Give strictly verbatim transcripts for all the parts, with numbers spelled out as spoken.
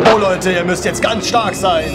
Oh Leute, ihr müsst jetzt ganz stark sein.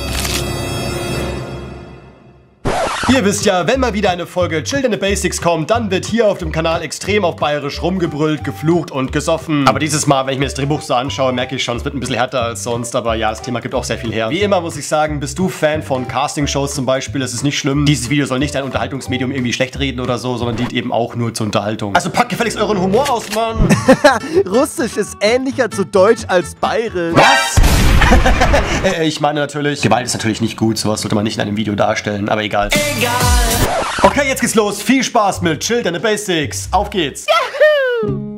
Ihr wisst ja, wenn mal wieder eine Folge Chilled in the Basics kommt, dann wird hier auf dem Kanal extrem auf bayerisch rumgebrüllt, geflucht und gesoffen. Aber dieses Mal, wenn ich mir das Drehbuch so anschaue, merke ich schon, es wird ein bisschen härter als sonst. Aber ja, das Thema gibt auch sehr viel her. Wie immer muss ich sagen, bist du Fan von Castingshows zum Beispiel, das ist nicht schlimm. Dieses Video soll nicht dein Unterhaltungsmedium irgendwie schlecht reden oder so, sondern dient eben auch nur zur Unterhaltung. Also packt gefälligst euren Humor aus, Mann. Russisch ist ähnlicher zu Deutsch als Bayerisch. Was? Ich meine natürlich, Gewalt ist natürlich nicht gut, sowas sollte man nicht in einem Video darstellen, aber egal. Egal. Okay, jetzt geht's los. Viel Spaß mit Chilled in the Basics. Auf geht's. Yahoo!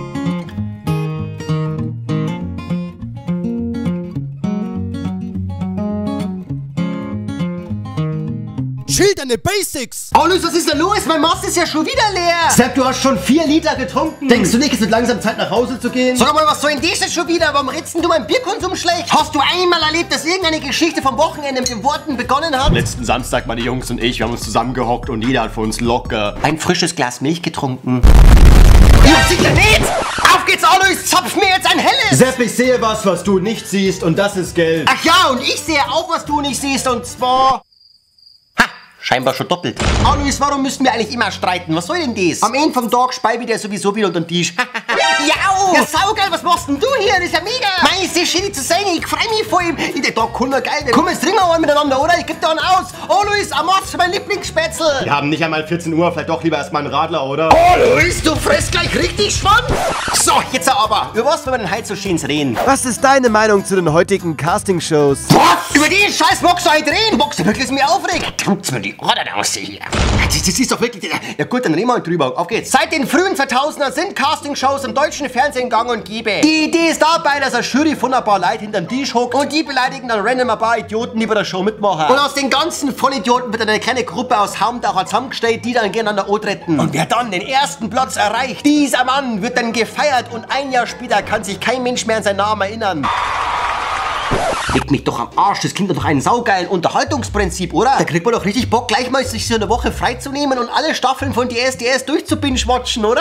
Chilled in the Basics! Oh Luis, was ist denn los? Mein Maß ist ja schon wieder leer. Sepp, du hast schon vier Liter getrunken. Denkst du nicht, es wird langsam Zeit nach Hause zu gehen? Sag mal, was soll denn das jetzt schon wieder? Warum redest du meinen Bierkonsum schlecht? Hast du einmal erlebt, dass irgendeine Geschichte vom Wochenende mit den Worten begonnen hat? Letzten Samstag, meine Jungs und ich, wir haben uns zusammengehockt und jeder hat von uns locker ein frisches Glas Milch getrunken. Ja, sicher nicht! Auf geht's, Alois! Zapf mir jetzt ein helles! Sepp, ich sehe was, was du nicht siehst und das ist Geld. Ach ja, und ich sehe auch, was du nicht siehst und zwar... Scheinbar schon doppelt. Alois, warum müssen wir eigentlich immer streiten? Was soll denn das? Am Ende vom Tag speibe der sowieso wieder unter den Tisch. Jau! Ja, saugeil, was machst denn du hier? Das ist ja mega! Mei, ist das schön zu sehen, ich freu mich vor ihm. Der Tag kann nur geil werden. Komm, jetzt trinken wir mal miteinander, oder? Ich geb da einen aus. Oh, Luis, am Mast für mein Lieblingsspätzle. Wir haben nicht einmal vierzehn Uhr, vielleicht doch lieber erstmal einen Radler, oder? Oh, Luis, du frisst gleich richtig Schwanz. So, jetzt aber. Über was wollen wir denn heute so schön reden? Was ist deine Meinung zu den heutigen Castingshows? Was? Über den Scheiß magst du heute reden? Du magst ja wirklich mir aufregen. Tut's mir die Ohren aus hier. Das, das ist doch wirklich... Ja gut, dann reden wir drüber. Auf geht's. Seit den frühen zweitausendern sind Castingshows im deutschen Fernsehen gang und gäbe. Die Idee ist dabei, dass eine Jury von ein paar Leuten hinterm Tisch hockt und die beleidigen dann random ein paar Idioten, die bei der Show mitmachen. Und aus den ganzen Vollidioten wird eine kleine Gruppe aus Haumtaucher zusammengestellt, die dann gegeneinander antreten. Und wer dann den ersten Platz erreicht, dieser Mann wird dann gefeiert und ein Jahr später kann sich kein Mensch mehr an seinen Namen erinnern. Leg mich doch am Arsch, das klingt doch ein saugeilen Unterhaltungsprinzip, oder? Da kriegt man doch richtig Bock, gleich mal sich so eine Woche freizunehmen und alle Staffeln von D S D S durchzubinge-watchen, oder?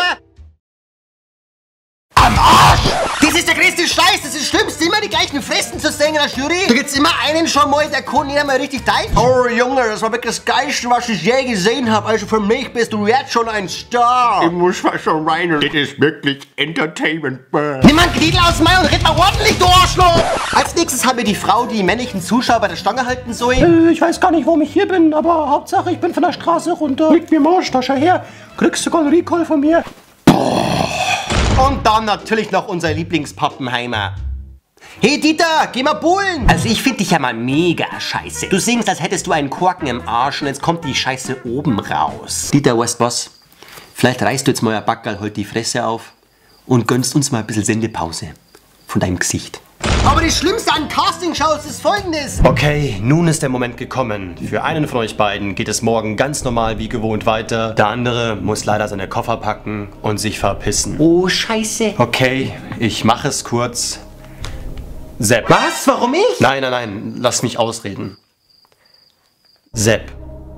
Am Arsch! Das ist der größte Scheiß, das ist das Schlimmste, immer die gleichen Fressen zu sehen in der Jury. Da gibt's immer einen schon mal, der kann nicht einmal richtig teilen. Oh Junge, das war wirklich das Geilste, was ich je gesehen habe. Also für mich bist du jetzt schon ein Star. Ich muss fast schon weinen. Das ist wirklich Entertainment. Nimm mal einen Knidel aus dem Mai und red mal ordentlich, du Arschloch! Als nächstes haben wir die Frau, die männlichen Zuschauer bei der Stange halten soll. Äh, ich weiß gar nicht, warum ich hier bin, aber Hauptsache, ich bin von der Straße runter. Leg mir mal Arschtasche her. Kriegst sogar einen Recall von mir. Und dann natürlich noch unser Lieblingspappenheimer. Hey Dieter, geh mal bowlen! Also ich finde dich ja mal mega scheiße. Du singst, als hättest du einen Korken im Arsch und jetzt kommt die Scheiße oben raus. Dieter, weißt was? Vielleicht reißt du jetzt mal ein Backerl heute die Fresse auf und gönnst uns mal ein bisschen Sendepause von deinem Gesicht. Aber das Schlimmste an Castingshows ist Folgendes. Okay, nun ist der Moment gekommen. Für einen von euch beiden geht es morgen ganz normal wie gewohnt weiter. Der andere muss leider seine Koffer packen und sich verpissen. Oh, Scheiße. Okay, ich mache es kurz. Sepp. Was? Warum ich? Nein, nein, nein, lass mich ausreden. Sepp.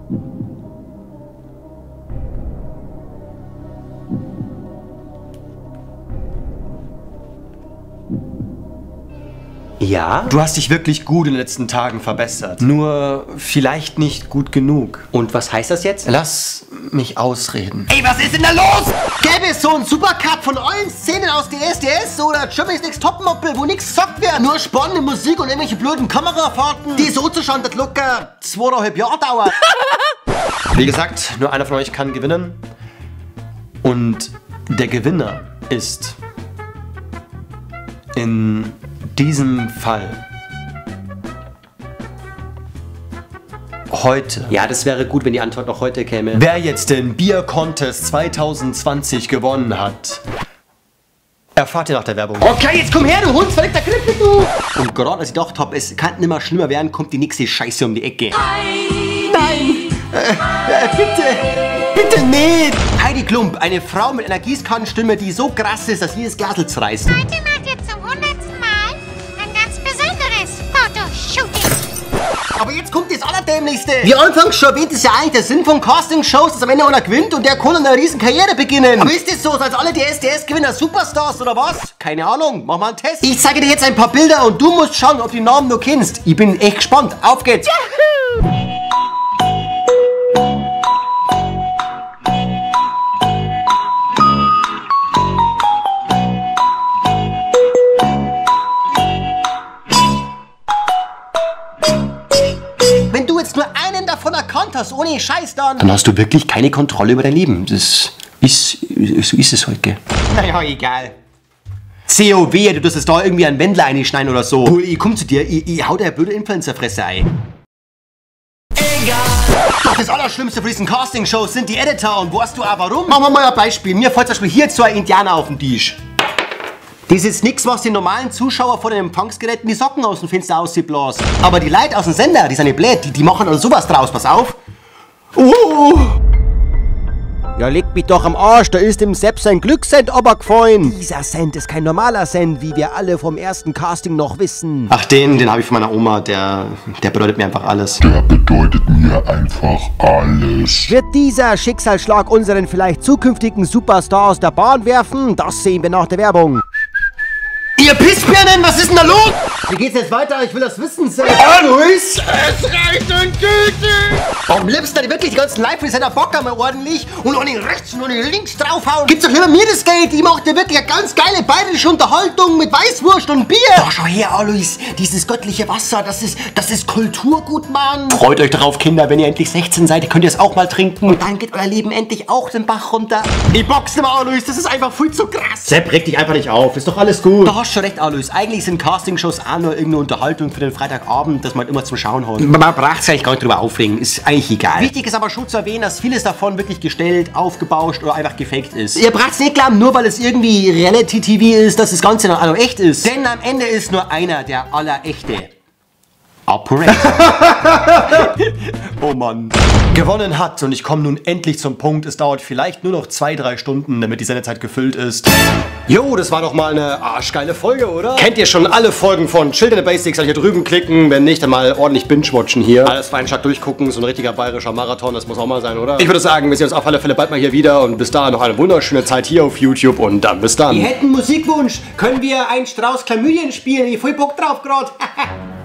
Ja? Du hast dich wirklich gut in den letzten Tagen verbessert. Nur vielleicht nicht gut genug. Und was heißt das jetzt? Lass mich ausreden. Ey, was ist denn da los? Gäbe es so einen Supercut von allen Szenen aus D S D S oder Germany's Next Topmodel, wo nichts gesagt wird? Nur spannende Musik und irgendwelche blöden Kamerafahrten, die so zustande das locker zweieinhalb Jahre dauern. Wie gesagt, nur einer von euch kann gewinnen. Und der Gewinner ist in diesem Fall heute. Ja, das wäre gut, wenn die Antwort noch heute käme. Wer jetzt den Bier Contest zwanzig zwanzig gewonnen hat, erfahrt ihr nach der Werbung. Okay, jetzt komm her, du hundsverliebter Krippe, du! Und gerade als ich gedacht habe, es kann nicht mehr schlimmer werden, kommt die nächste Scheiße um die Ecke. Nein! Nein! Äh, äh, bitte! Bitte nicht! Heidi Klump, eine Frau mit einer Gießkannenstimme, die so krass ist, dass jedes Glasl zerreißt. Heute macht ihr zum hundertsten Mal ein ganz besonderes Fotoshooting. Aber jetzt kommt das Allerdämlichste. Wie anfangs schon erwähnt, ist ja eigentlich der Sinn von Castingshows, dass am Ende einer gewinnt und der kann eine riesen Karriere beginnen. Aber ist das so, als alle D S D S-Gewinner Superstars oder was? Keine Ahnung, mach mal einen Test. Ich zeige dir jetzt ein paar Bilder und du musst schauen, ob du die Namen nur kennst. Ich bin echt gespannt. Auf geht's. Yahoo! Wenn du jetzt nur einen davon erkannt hast, ohne Scheiß dann... Dann hast du wirklich keine Kontrolle über dein Leben. Das ist... So ist es heute. Naja, egal. C O W, du tust es da irgendwie einen Wendler einschneiden oder so. Du, ich komm zu dir, ich, ich hau dir eine blöde Influencer-Fresse ein. Egal. Doch das Allerschlimmste für diesen Castingshows sind die Editor und weißt du auch warum? Machen wir mal ein Beispiel. Mir fällt zum Beispiel hier so ein Indianer auf den Tisch. Das ist nix, was die normalen Zuschauer vor den Empfangsgeräten die Socken aus dem Fenster ausblasen. Aber die Leute aus dem Sender, die sind nicht blöd, die, die machen dann sowas draus, pass auf. Uh. Ja, leg mich doch am Arsch, da ist dem Sepp sein Glückscent runtergefallen. Dieser Cent ist kein normaler Cent, wie wir alle vom ersten Casting noch wissen. Ach, den, den habe ich von meiner Oma, der, der bedeutet mir einfach alles. Der bedeutet mir einfach alles. Wird dieser Schicksalsschlag unseren vielleicht zukünftigen Superstar aus der Bahn werfen? Das sehen wir nach der Werbung. Ihr Pissbirnen, was ist denn da los? Wie geht's jetzt weiter? Ich will das wissen, Sepp. Oh, Luis! Es reicht endgültig! Am liebsten die wirklich die ganzen Live-Presenter Bock haben ordentlich und noch nicht rechts und noch nicht links draufhauen. Gibt's doch lieber mir das Geld. Ich mach dir wirklich eine ganz geile bayerische Unterhaltung mit Weißwurst und Bier. Doch, schau her, Alois. Dieses göttliche Wasser, das ist, das ist Kulturgut, Mann. Freut euch darauf, Kinder. Wenn ihr endlich sechzehn seid, könnt ihr es auch mal trinken. Und dann geht euer Leben endlich auch den Bach runter. Ich box nicht mehr, Alois. Das ist einfach viel zu krass. Sepp, reg dich einfach nicht auf. Ist doch alles gut. Du hast schon recht, Alois. Eigentlich sind Castingshows auch nur irgendeine Unterhaltung für den Freitagabend, dass man halt immer zum Schauen hat. Man braucht sich eigentlich gar nicht drüber aufregen. Ist eigentlich egal. Wichtig ist aber schon zu erwähnen, dass vieles davon wirklich gestellt, aufgebauscht oder einfach gefaked ist. Ihr braucht es nicht glauben, nur weil es irgendwie Reality-T V ist, dass das Ganze dann auch noch echt ist. Denn am Ende ist nur einer der Allerechte. Operator. Oh Mann. Gewonnen hat und ich komme nun endlich zum Punkt. Es dauert vielleicht nur noch zwei, drei Stunden, damit die Sendezeit gefüllt ist. Jo, das war doch mal eine arschgeile Folge, oder? Kennt ihr schon alle Folgen von Children Basics? Hier drüben klicken. Wenn nicht, dann mal ordentlich binge-watchen hier. Alles für einen Schlag durchgucken. So ein richtiger bayerischer Marathon, das muss auch mal sein, oder? Ich würde sagen, wir sehen uns auf alle Fälle bald mal hier wieder. Und bis dahin noch eine wunderschöne Zeit hier auf YouTube. Und dann bis dann. Wir hätten Musikwunsch. Können wir einen Strauß Chlamydien spielen? Ich hab voll Bock drauf gerade.